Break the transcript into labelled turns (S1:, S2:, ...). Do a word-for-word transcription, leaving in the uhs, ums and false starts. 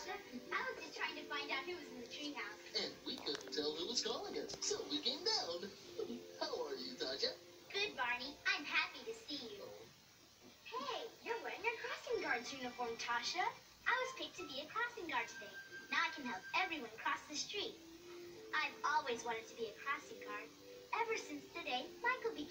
S1: Tasha. I was just trying to find out who was in the treehouse.
S2: And we couldn't tell who was calling us, so we came down. How are you, Tasha?
S1: Good, Barney. I'm happy to see you. Hey, you're wearing your crossing guard's uniform, Tasha. I was picked to be a crossing guard today. Now I can help everyone cross the street. I've always wanted to be a crossing guard. Ever since the day Michael became